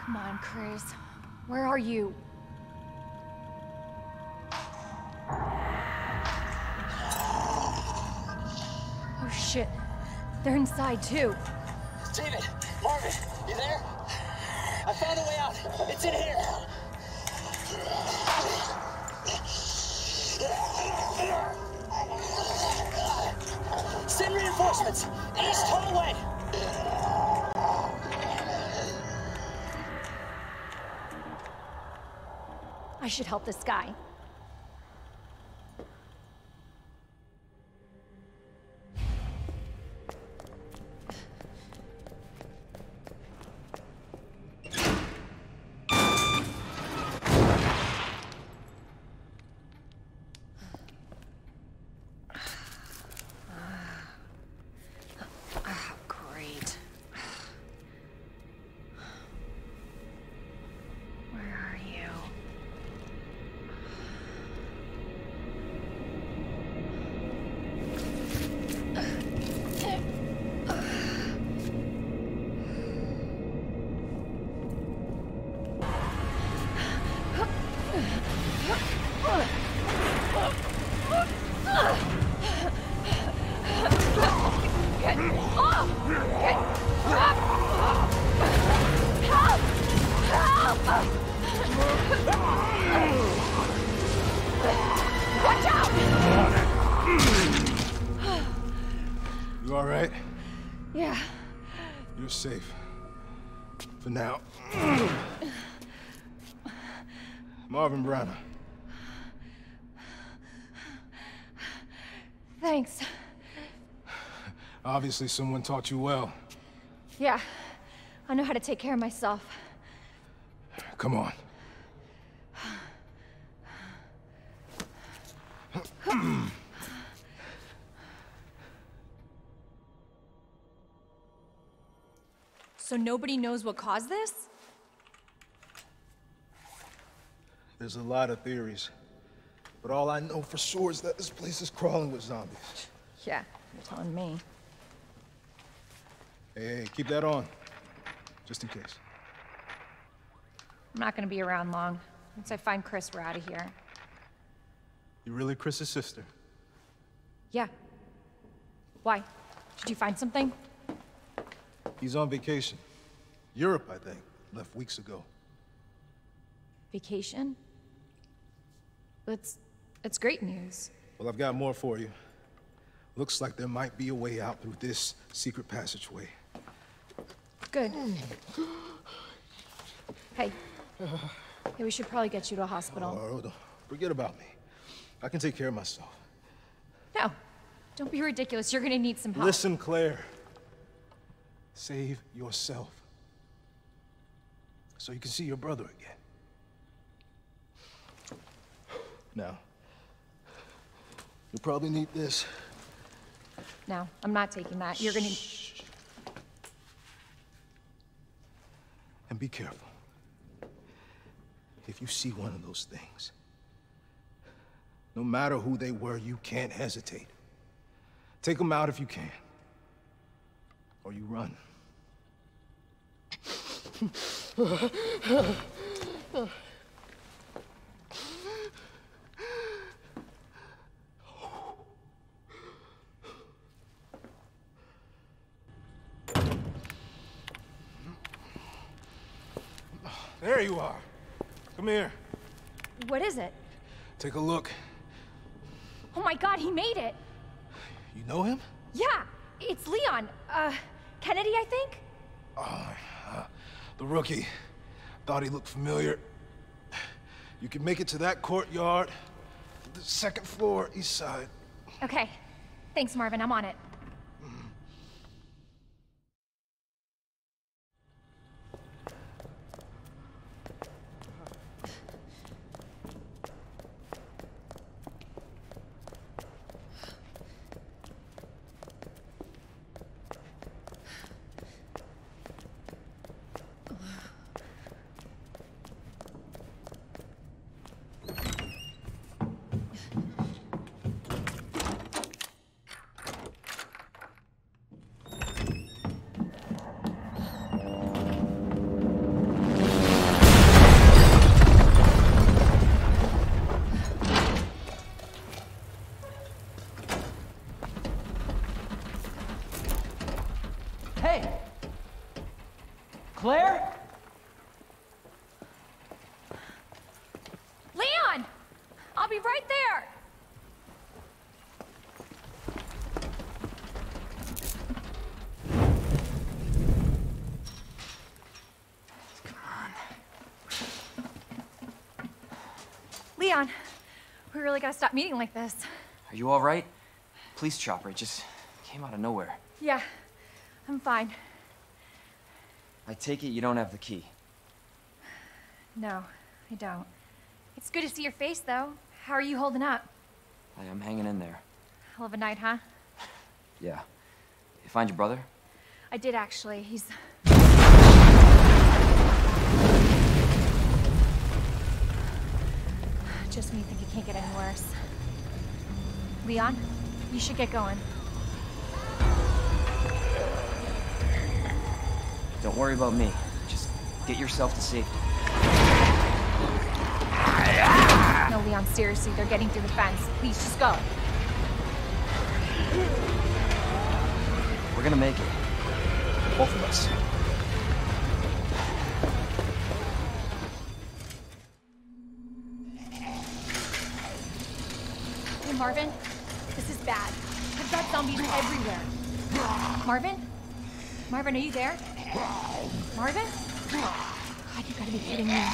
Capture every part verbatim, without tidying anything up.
Come on, Chris. Where are you? Oh shit. They're inside too. David! Marvin! You there? I found a way out. It's in here. Send reinforcements! East hallway! I should help this guy. You all right? Yeah. You're safe. For now. Marvin Branagh. Thanks. Obviously someone taught you well. Yeah. I know how to take care of myself. Come on. So nobody knows what caused this? There's a lot of theories. But all I know for sure is that this place is crawling with zombies. Yeah, you're telling me. Hey, hey, keep that on. Just in case. I'm not gonna be around long. Once I find Chris, we're out of here. You really Chris's sister? Yeah. Why? Did you find something? He's on vacation. Europe, I think. Left weeks ago. Vacation? That's... that's great news. Well, I've got more for you. Looks like there might be a way out through this secret passageway. Good. Hey. Hey, we should probably get you to a hospital. Oh, don't forget about me. I can take care of myself. No. Don't be ridiculous. You're gonna need some help. Listen, Claire. Save yourself. So you can see your brother again. Now, you'll probably need this. No, I'm not taking that. You're gonna... Shh. And be careful. If you see one of those things, no matter who they were, you can't hesitate. Take them out if you can. Or you run. There you are. Come here. What is it? Take a look. Oh my god, he made it! You know him? Yeah, it's Leon. Uh, Kennedy, I think? Oh, uh, the rookie. Thought he looked familiar. You can make it to that courtyard. The second floor, east side. Okay. Thanks, Marvin. I'm on it. Hey! Claire? Leon! I'll be right there! Leon, we really gotta stop meeting like this. Are you all right? Police chopper, it just came out of nowhere. Yeah, I'm fine. I take it you don't have the key. No, I don't. It's good to see your face, though. How are you holding up? I am hanging in there. Hell of a night, huh? Yeah. You find your brother? I did, actually. He's... Just when you think it can't get any worse. Leon, you should get going. Don't worry about me. Just get yourself to safety. No, Leon, seriously, they're getting through the fence. Please, just go. We're gonna make it. Both of us. Hey, Marvin, this is bad. I've got zombies everywhere. Marvin? Marvin, are you there? Marvin? God, you gotta be kidding me.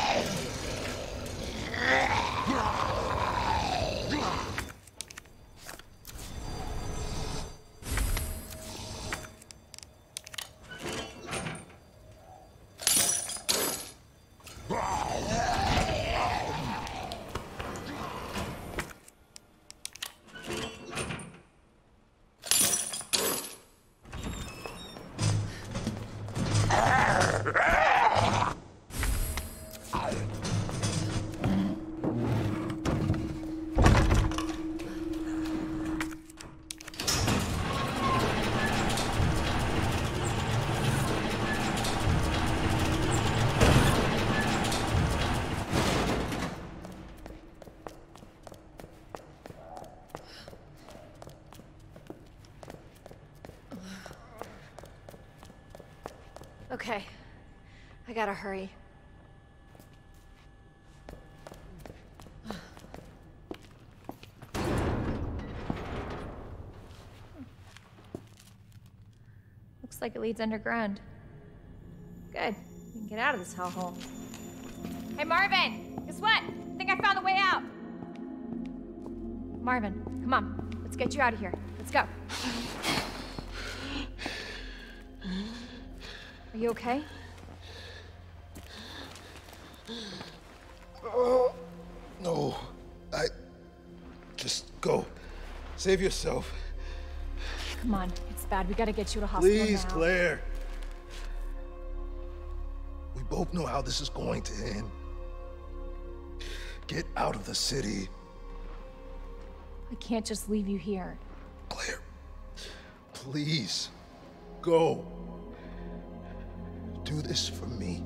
Okay, I gotta hurry. Looks like it leads underground. Good, we can get out of this hellhole. Hey, Marvin! Guess what? I think I found the way out! Marvin, come on. Let's get you out of here. Let's go. Are you okay? Oh, no. I... Just go. Save yourself. Come on, it's bad. We gotta get you to hospital Please, now. Claire. We both know how this is going to end. Get out of the city. I can't just leave you here. Claire, please, go. Do this for me.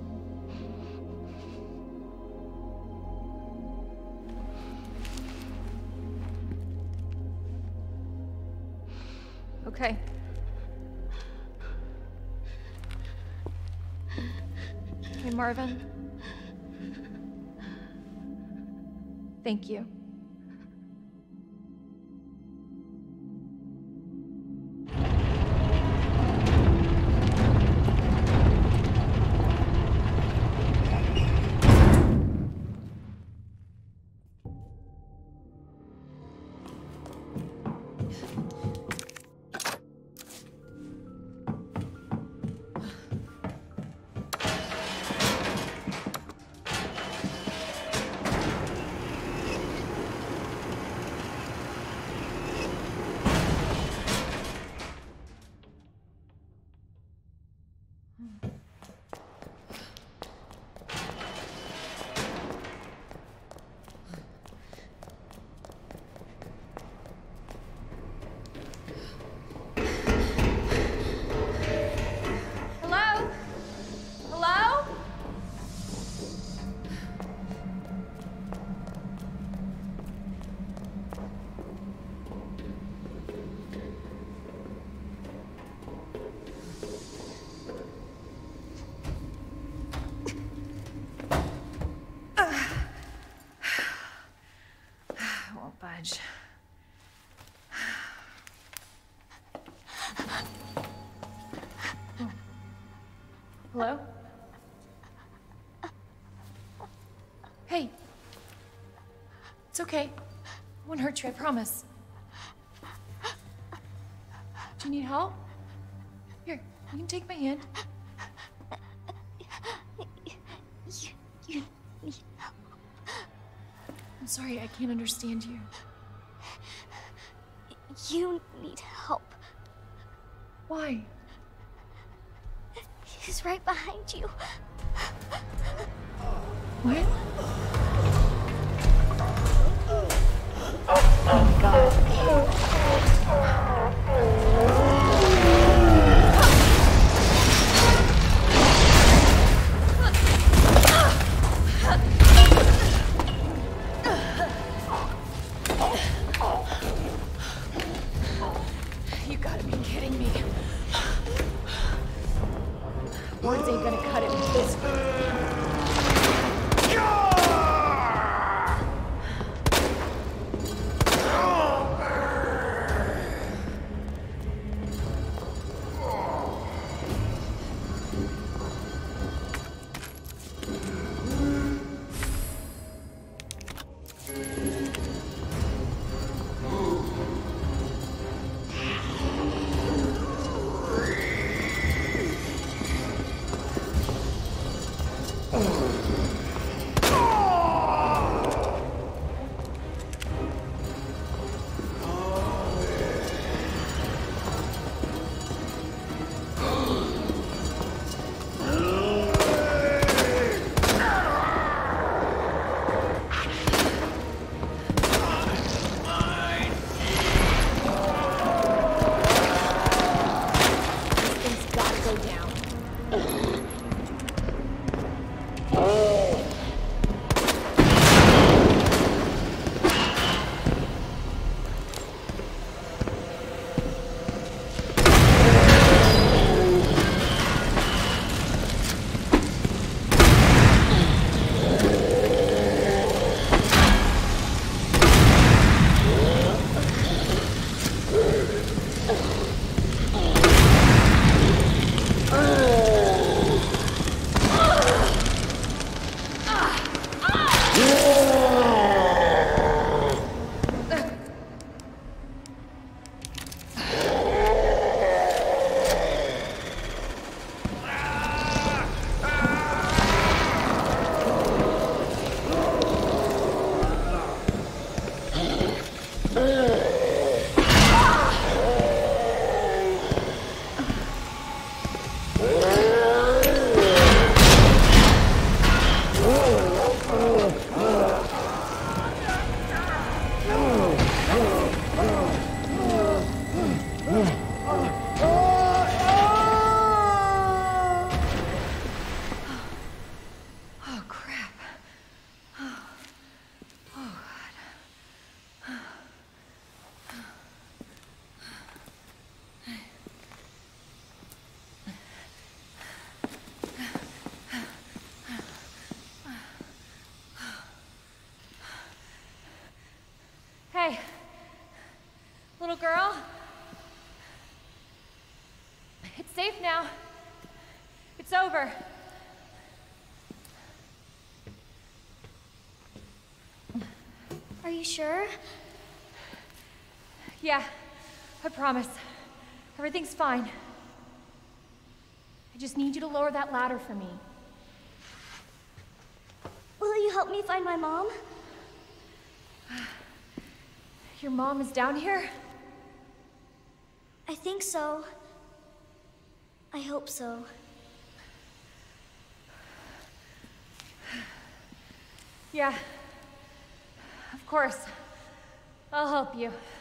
Okay. Hey, Marvin. Thank you. Hello? Hello? Hello? Hey. It's okay. I won't hurt you, I promise. Do you need help? Here, you can take my hand. You, you need help. I'm sorry, I can't understand you. You need help. Why? He's right behind you. What? You gotta be kidding me. Words ain't gonna cut it with this one. Hey, little girl. It's safe now. It's over. Are you sure? Yeah, I promise. Everything's fine. I just need you to lower that ladder for me. Will you help me find my mom? Your mom is down here? I think so. I hope so. Yeah, of course. I'll help you.